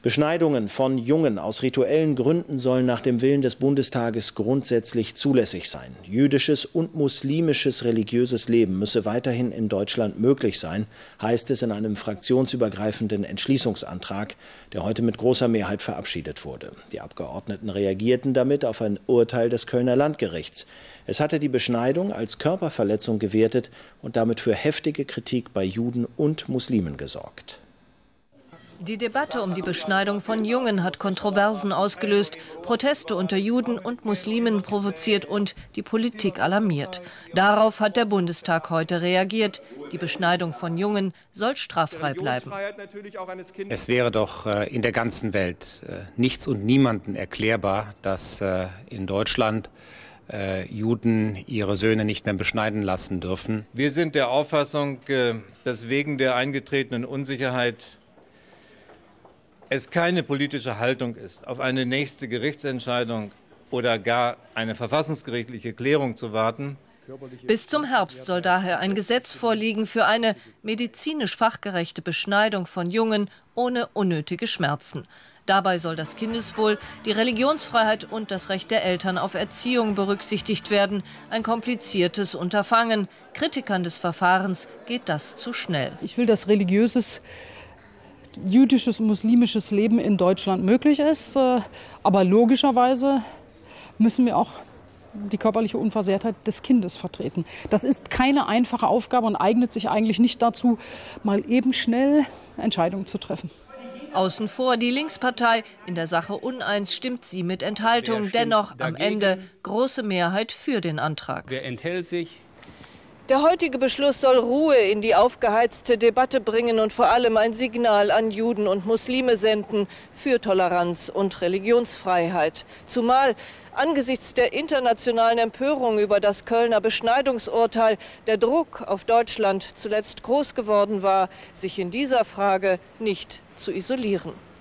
Beschneidungen von Jungen aus rituellen Gründen sollen nach dem Willen des Bundestages grundsätzlich zulässig sein. Jüdisches und muslimisches religiöses Leben müsse weiterhin in Deutschland möglich sein, heißt es in einem fraktionsübergreifenden Entschließungsantrag, der heute mit großer Mehrheit verabschiedet wurde. Die Abgeordneten reagierten damit auf ein Urteil des Kölner Landgerichts. Es hatte die Beschneidung als Körperverletzung gewertet und damit für heftige Kritik bei Juden und Muslimen gesorgt. Die Debatte um die Beschneidung von Jungen hat Kontroversen ausgelöst, Proteste unter Juden und Muslimen provoziert und die Politik alarmiert. Darauf hat der Bundestag heute reagiert. Die Beschneidung von Jungen soll straffrei bleiben. Es wäre doch in der ganzen Welt nichts und niemandem erklärbar, dass in Deutschland Juden ihre Söhne nicht mehr beschneiden lassen dürfen. Wir sind der Auffassung, dass wegen der eingetretenen Unsicherheit es keine politische Haltung ist, auf eine nächste Gerichtsentscheidung oder gar eine verfassungsgerichtliche Klärung zu warten. Bis zum Herbst soll daher ein Gesetz vorliegen für eine medizinisch fachgerechte Beschneidung von Jungen ohne unnötige Schmerzen. Dabei soll das Kindeswohl, die Religionsfreiheit und das Recht der Eltern auf Erziehung berücksichtigt werden. Ein kompliziertes Unterfangen. Kritikern des Verfahrens geht das zu schnell. Ich will, dass jüdisches und muslimisches Leben in Deutschland möglich ist. Aber logischerweise müssen wir auch die körperliche Unversehrtheit des Kindes vertreten. Das ist keine einfache Aufgabe und eignet sich eigentlich nicht dazu, mal eben schnell Entscheidungen zu treffen. Außen vor die Linkspartei. In der Sache uneins stimmt sie mit Enthaltung. Dennoch am Ende große Mehrheit für den Antrag. Wer enthält sich? Der heutige Beschluss soll Ruhe in die aufgeheizte Debatte bringen und vor allem ein Signal an Juden und Muslime senden für Toleranz und Religionsfreiheit. Zumal angesichts der internationalen Empörung über das Kölner Beschneidungsurteil der Druck auf Deutschland zuletzt groß geworden war, sich in dieser Frage nicht zu isolieren.